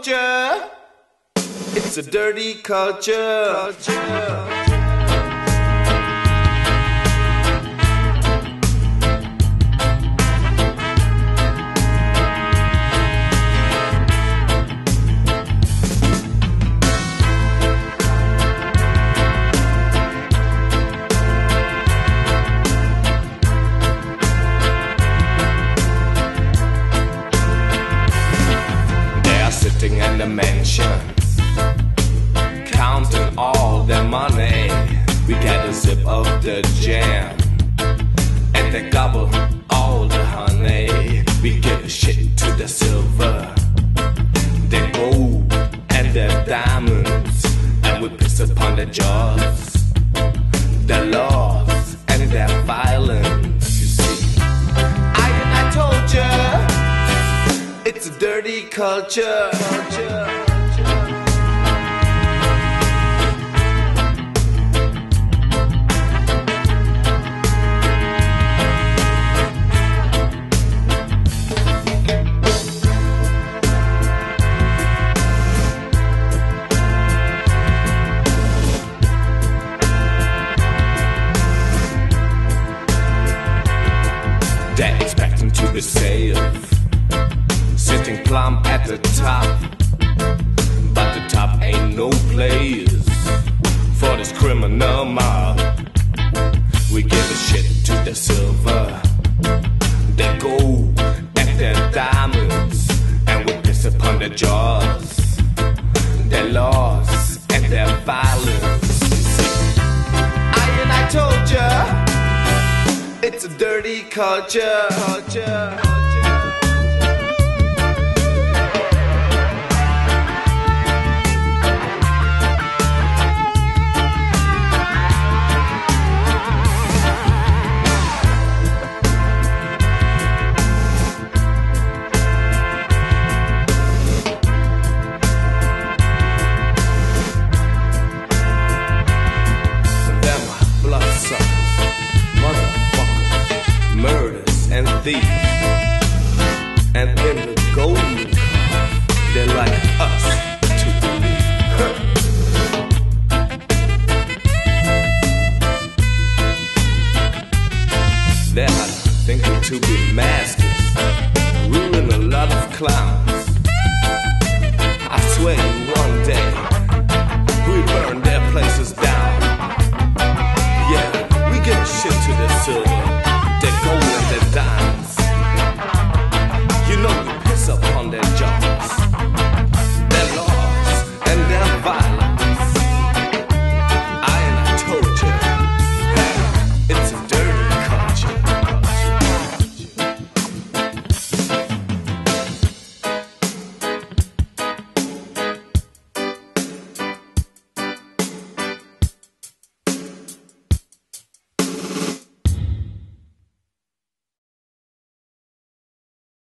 told ya, it's a dirty culture. In the mansion, counting all their money. We get a sip of the jam, and they gobble all the honey. We give a shit to the silver, their gold and their diamonds, and we piss upon their jaws, their laws and their violence. You see, I told ya, it's a dirty culture. They're expecting to be safe, sitting plumb at the top, but the top ain't no place for this criminal mob. We give a shit to the silver, their gold and their diamonds, and we piss upon their jaws, their laws and their violence. I told ya, it's a dirty culture. Thieves.